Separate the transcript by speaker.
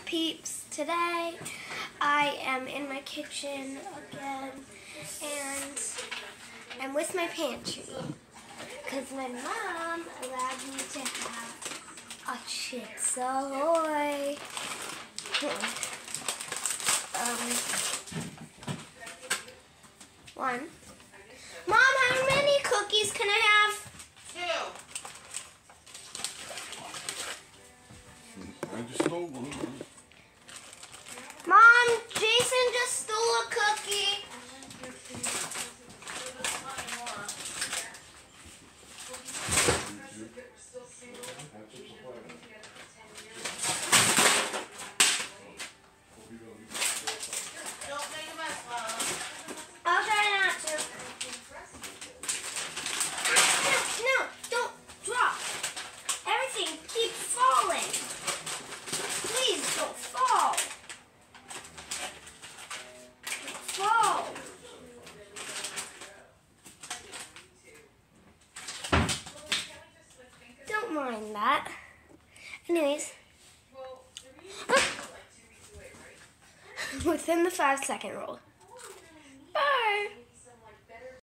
Speaker 1: peeps? Today I am in my kitchen again and I'm with my pantry because my mom allowed me to have a Chips Ahoy. One. Mom, how many cookies can I have?
Speaker 2: 2. I just stole one.
Speaker 1: Mom, Jason just stole a cookie. I'll try not to. No, don't drop. Everything keeps falling. Please don't fall. Fall. Don't mind that. Anyways. Within the 5-second rule.